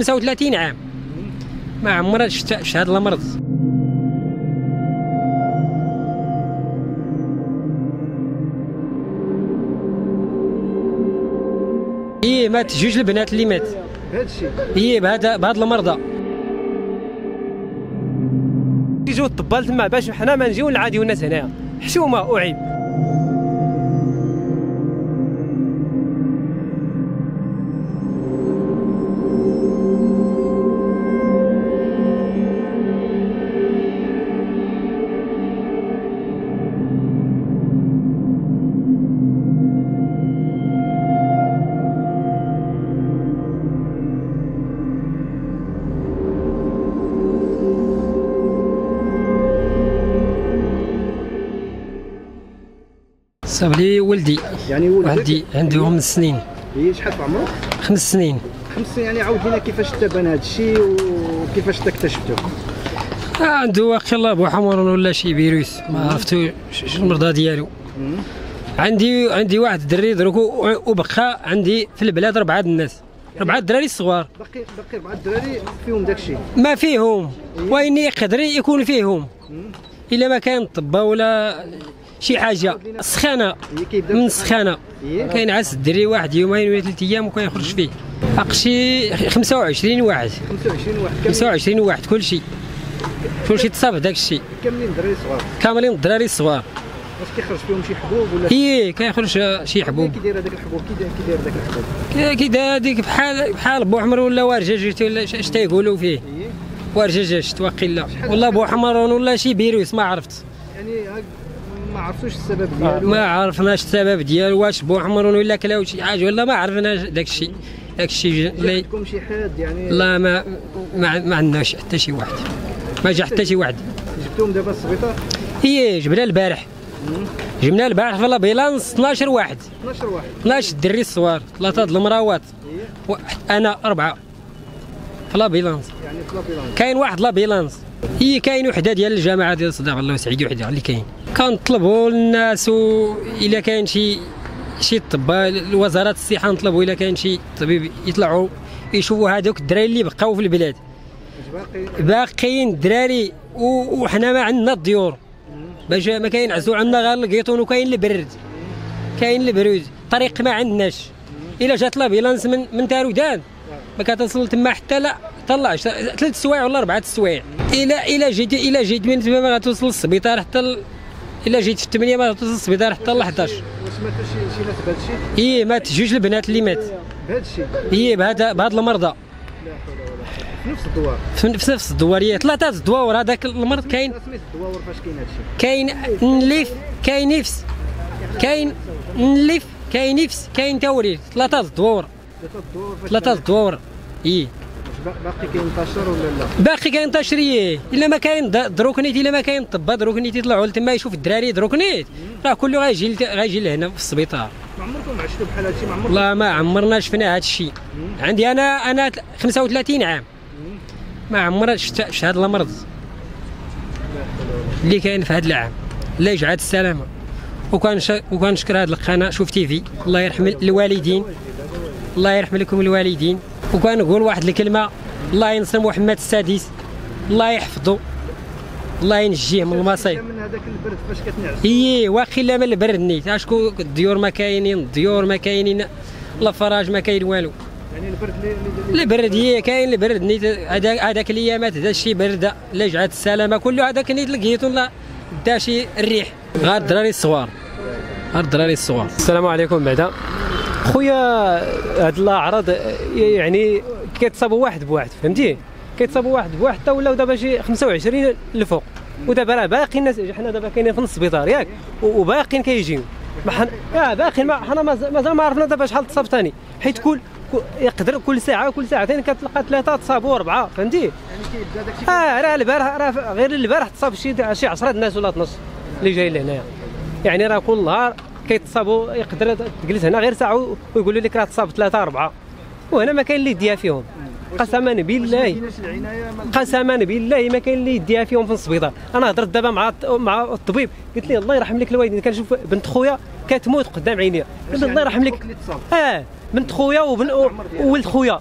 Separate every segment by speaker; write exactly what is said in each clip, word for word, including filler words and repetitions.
Speaker 1: خمسة وثلاثين عام ما عمرها شفت شفت هذا المرض. هي مات جوج البنات اللي مات
Speaker 2: بهذا الشيء،
Speaker 1: هي بهذا بهذا المرضى.
Speaker 3: يجيو الطبال تما باش حنا ما نجيو نعاديو الناس هنايا، حشومه وعيب.
Speaker 1: صاب لي ولدي،
Speaker 2: يعني ولدك
Speaker 1: ولدي عنده خمس سنين.
Speaker 2: هي شحال في عمره؟
Speaker 1: خمس سنين.
Speaker 2: خمس سنين. يعني عاود لينا كيفاش تبان هذا الشيء وكيفاش اكتشفتوه؟
Speaker 1: آه عنده واقي الله بو حمرون ولا شي فيروس ما عرفتو شنو المرضى ديالو. عندي عندي واحد الدري دروك وبقى عندي في البلاد اربعه الناس، اربعه الدراري الصغار.
Speaker 2: باقي باقي اربعه الدراري فيهم داك الشيء؟
Speaker 1: ما فيهم وين يقدر يكون فيهم الا ما كان طبه ولا شي حاجه. السخانه من السخانه كاين عاس الدري واحد يومين ولا ثلاث ايام وكيخرج فيه. اقشي خمسة وعشرين واحد
Speaker 2: خمسة وعشرين واحد
Speaker 1: خمسة وعشرين واحد كلشي كلشي تصاب داك الشيء.
Speaker 2: كاملين الدراري صغار؟
Speaker 1: كاملين الدراري الصغار.
Speaker 2: واش كيخرج فيهم شي حبوب ولا؟
Speaker 1: ايه كيخرج شي حبوب.
Speaker 2: كي داير هذاك الحبوب؟ كي داير داك الحبوب؟
Speaker 1: كي داير هذيك بحال بحال بوحمر ولا ورجاجت ولا اش تيقولوا فيه. ورجاجت واقيلا والله بوحمرون ولا شي فيروس ما عرفت.
Speaker 2: يعني ما عرفتوش السبب ديالو؟
Speaker 1: ما عرفناش السبب ديالو، واش بوحمرون ولا كلاو شي حاجه ولا ما عرفناش داك الشيء. داك الشيء اللي
Speaker 2: عندكم شي حاد يعني؟
Speaker 1: لا ما ما, ما عندناش حتى شي واحد، ما جا حتى شي واحد.
Speaker 2: جبتوهم دابا للسبيطار؟
Speaker 1: هي جبنا البارح، جبنا البارح في لابيلانس اثناش واحد.
Speaker 2: اثناش واحد؟ اثناش
Speaker 1: الدري الصغار، ثلاثه د المراوات، انا اربعه في لابيلانس.
Speaker 2: يعني في لابيلانس
Speaker 1: كاين واحد لابيلانس. هي كاين وحده ديال الجامعه ديال صداق الله يسعد، وحده اللي كاين. كنطلبوا للناس الا كاين شي شي طبال وزاره الصحه، نطلبوا الا كاين شي طبيب يطلعوا يشوفوا هذوك الدراري اللي بقاو في البلاد. باقيين الدراري وحنا ما عندنا الديور باش ما كينعزوا عندنا غير القيطون وكاين البرد، كاين البرود. طريق ما عندناش. الا جات لابيلانس من من تارودان ما كتوصل تما حتى لا طلع ثلاث سوايع ولا اربعه سوايع. الا الا جيت الا جيت من تما ما غتوصل للسبيطار حتى ال... الا جيت في الثمانيه ما غتوصل للسبيطار حتى ل حداش.
Speaker 2: واش ماتوا شي شي ناس بهذا الشيء؟
Speaker 1: هي مات جوج البنات اللي مات
Speaker 2: بهذا الشيء؟
Speaker 1: هي بهذا بهذا المرضى.
Speaker 2: لا حول ولا قوه. في نفس الدوار؟
Speaker 1: في نفس الدواريه، ثلاثه الدواور. هذاك المرض كاين.
Speaker 2: سميت الدواور فاش كاين هذا الشيء؟
Speaker 1: كاين نليف، كاين نفس، كاين نليف، كاين نفس، كاين توريد. ثلاثه الدواور.
Speaker 2: ثلاثه الدواور؟
Speaker 1: ثلاثه الدواور. اي
Speaker 2: باقي كينتشر ولا لا؟
Speaker 1: باقي كينتشر. الا ما كاين دروكنيت، الا ما كاين طبا دروكنيت يطلعوا لتما يشوف الدراري دروكنيت، راه كله غيجي غيجي لهنا في السبيطار.
Speaker 2: ما عمركم عشتوا بحال هذا الشيء؟ ما عمركم؟
Speaker 1: والله ما عمرنا شفنا هذا الشيء. عندي انا انا خمسة وثلاثين عام ما عمرنا شفت شفت هذا المرض اللي كاين في هذا العام. الله يجعل السلامه. وكان وكنشكر هذه القناه شوف تيفي. الله يرحم الوالدين، الله يرحم لكم الوالدين. وكنقول واحد الكلمه، الله ينصر محمد السادس، الله يحفظه، الله ينجيه من المصايب.
Speaker 2: من هذاك البرد فاش كتنعس؟
Speaker 1: ايه واخي لا من البرد نيت. اشكو الديور ما كاينين، الديور ما كاينين، لا فراج ما كاين والو.
Speaker 2: يعني البرد اللي
Speaker 1: البرد هي كاين البرد نيت. هذاك هذاك الايامات هذا الشيء برد. الله يجعل السلامه. كله هذاك نيت لقيتو لا دا شي الريح. غير الدراري الصغار، غير الدراري الصغار.
Speaker 3: السلام عليكم. بعدا خويا هاد الاعراض يعني كيتصابوا واحد بواحد، فهمتي؟ كيتصابوا واحد بواحد حتى ولاو دابا شي خمسة وعشرين الفوق. ودابا راه باقي الناس، حنا دابا كاينين في السبيطار ياك، وباقيين كيجيو. ما حنا اه باقيين حنا مازال ما عرفنا دابا شحال تصاب ثاني، حيت كل يقدر كل ساعه كل ساعتين كتلقى ثلاثه تصابوا اربعه، فهمتي؟
Speaker 2: يعني كيبدا داكشي.
Speaker 3: اه راه البارح راه غير البارح تصاب شي شي عشرة الناس ولا اثناش اللي جايين لهنايا. يعني راه كل نهار كيتصابوا. يقدر تجلس هنا غير ساعه ويقولوا لك راه تصاب ثلاثه اربعه، وهنا ما كاين اللي يديها فيهم. قسما بالله قسما بالله ما كاين اللي يديها فيهم في السبيطار. انا هضرت دابا مع مع الطبيب، قلت لي الله يرحم لك الوالدين. كنشوف بنت خويا كتموت قدام عينيا، قلت له الله يرحم لك. اه بنت خويا وبن وولد خويا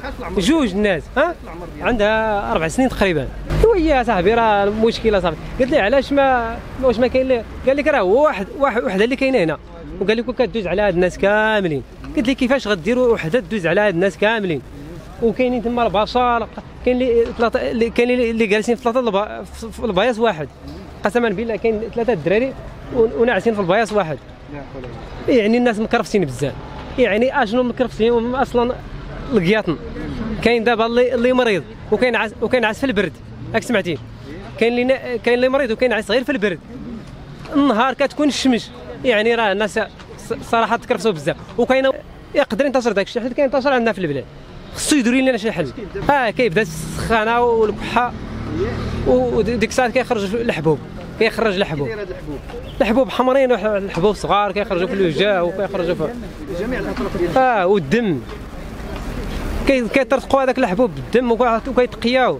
Speaker 3: جوج الناس ها عندها اربع سنين تقريبا. ويا صاحبي راه المشكله صافي. قلت لي علاش ما واش ما كاين ليه؟ قال لك راه هو واحد واحد وحده اللي كاينه هنا، وقال لك كدوز على هاد الناس كاملين. قلت لي كيفاش غديروا وحده تدوز على هاد الناس كاملين؟ وكاينين تما البشر، كاين اللي ثلاثه، كاين اللي جالسين في ثلاثه في البياص واحد، قسما بالله كاين ثلاثه الدراري وناعسين في البياص واحد. يعني الناس مكرفسين بزاف، يعني اشنو مكرفسين اصلا القياطن. كاين دابا اللي اللي مريض وكاين عاس وكاين عاس في البرد، راك سمعتي؟ كاين اللي كاين اللي مريض وكاين عاس غير في البرد. النهار كتكون الشمس، يعني راه الناس صراحه تكرفسوا بزاف. وكاين يقدر ينتشر داك الشيء حيت كينتشر عندنا في البلاد، خصو يديروا لنا شي حل. اه كيبدا السخانه والكحه وديك الساعه كيخرج الحبوب، كيخرج الحبوب الحبوب حمرين والحبوب صغار كيخرجوا في الوجه وكيخرجوا في
Speaker 2: جميع الاطراف ديال
Speaker 3: اه والدم كيطرقوا هذاك الحبوب بالدم وكيتقياو.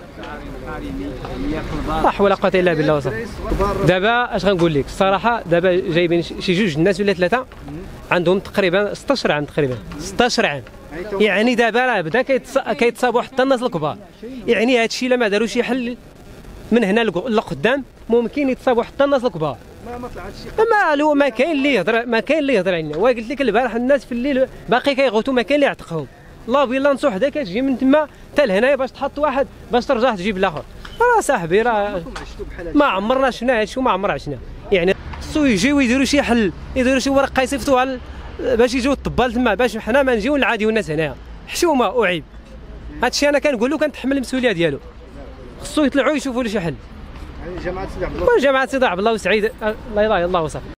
Speaker 3: لا حول ولا قوه الا بالله. وصافي دابا اش غنقول لك الصراحه، دابا جايبين شي جوج الناس ولا ثلاثه عندهم تقريبا ستة عشر عام، تقريبا ستة عشر عام. يعني دابا راه بدا كيتصابوا حتى الناس الكبار. يعني هذا الشيء الا ما داروا شي حل من هنا لقدام ممكن يتصابوا حتى الناس الكبار.
Speaker 2: ما ما طلعت شي
Speaker 3: ما لو ما كاين اللي يهضر، ما كاين اللي يهضر علينا. وقلت لك البارح الناس في الليل باقي كيغوتوا، ما كاين اللي يعتقهم. لا بالله نصو حدا كتجي من تما حتى لهنايا باش تحط واحد باش ترجع تجيب الاخر. راه صاحبي راه ما عمرنا شفنا هادشي وما عمر عشنا. يعني خصو يجيو يديروا شي حل، يديروا شي ورقه يصيفطوها باش يجيو الطبال تما، باش حنا ما نجيو نعاديو الناس هنايا. حشومه وعيب. هادشي انا كنقول له كنتحمل المسؤوليه ديالو. خصو يطلعوا يشوفوا له شي حل.
Speaker 2: يعني جماعه سيدي عبد الله
Speaker 3: جماعه سيدي عبد الله وسعيد لا اله الا الله وصافي.